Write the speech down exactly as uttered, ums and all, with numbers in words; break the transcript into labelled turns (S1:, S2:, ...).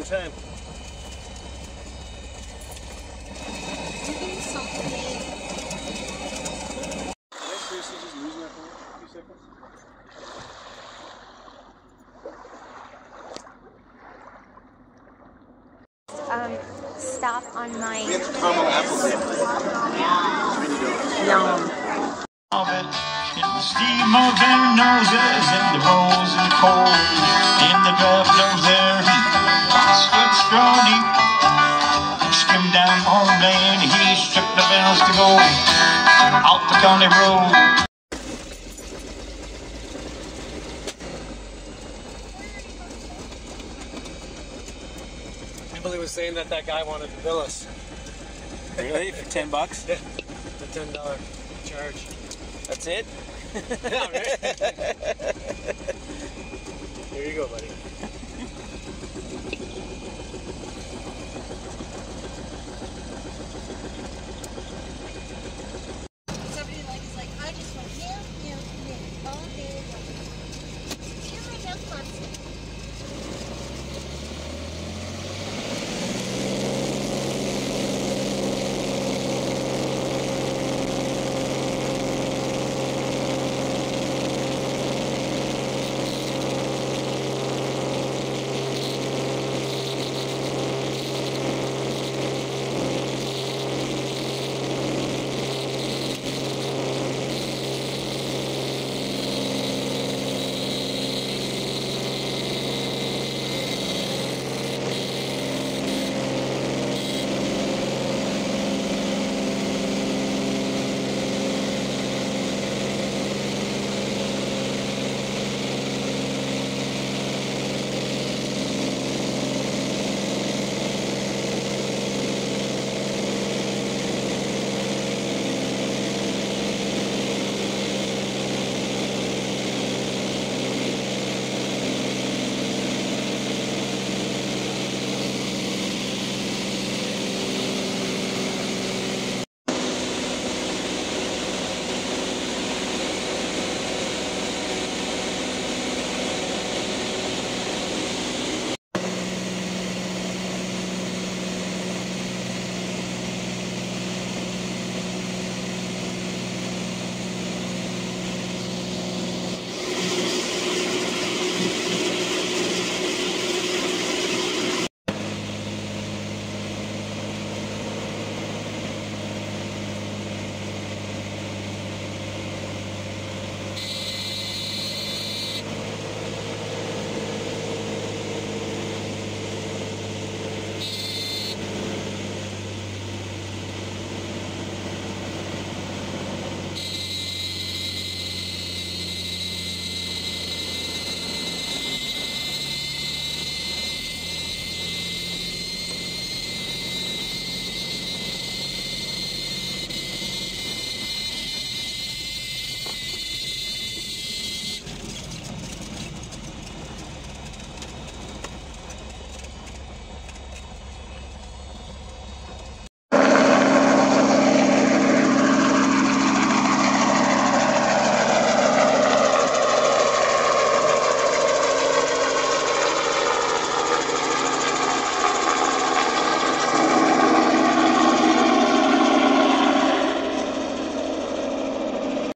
S1: time.
S2: Um, stop on my...
S3: We have caramel apple dip.
S2: Yum.
S4: In the steam of their noses, in the rose and cold, in the draft of their heat, sweat straw deep. Skim down on lane, he stripped the bells to go out the county road.
S1: Emily was saying that that guy wanted to bill us.
S5: Really? For ten bucks?
S1: Yeah, the ten dollar charge.
S5: That's it?
S1: Yeah, right? Here you go, buddy.